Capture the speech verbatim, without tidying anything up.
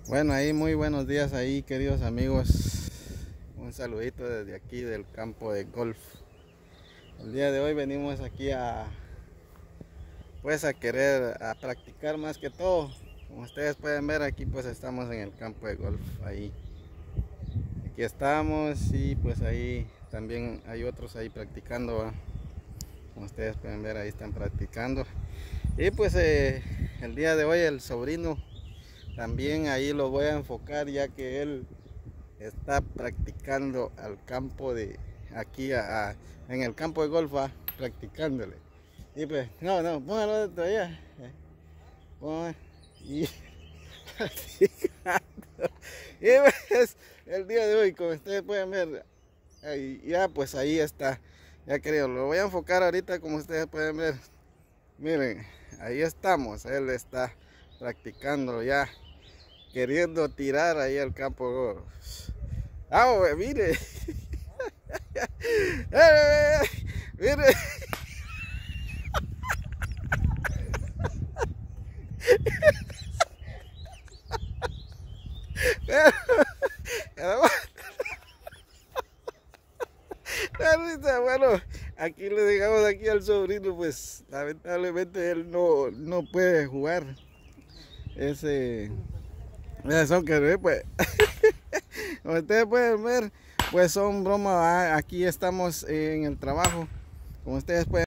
Bueno, ahí muy buenos días ahí, queridos amigos. Un saludito desde aquí del campo de golf. El día de hoy venimos aquí a pues a querer a practicar más que todo. Como ustedes pueden ver, aquí pues estamos en el campo de golf ahí. Aquí estamos y pues ahí también hay otros ahí practicando, ¿va? Como ustedes pueden ver, ahí están practicando. Y pues eh, el día de hoy el sobrino también ahí lo voy a enfocar, ya que él está practicando al campo de aquí a, a- en el campo de golf, ¿va? Practicándole. Y pues, no, no, póngalo todavía. eh, póngalo, y practicando. Y pues, el día de hoy, como ustedes pueden ver, ahí, ya pues ahí está. Ya creo, lo voy a enfocar ahorita como ustedes pueden ver. Miren, ahí estamos, él está practicando ya, queriendo tirar ahí al campo de golf. Ah, güey, mire. Eh, mire. Pero, pero, risa, bueno, aquí le dejamos aquí al sobrino, pues lamentablemente él no, no puede jugar ese, ese soccer, ¿eh? Pues, como ustedes pueden ver, pues son bromas, ¿va? Aquí estamos en el trabajo, como ustedes pueden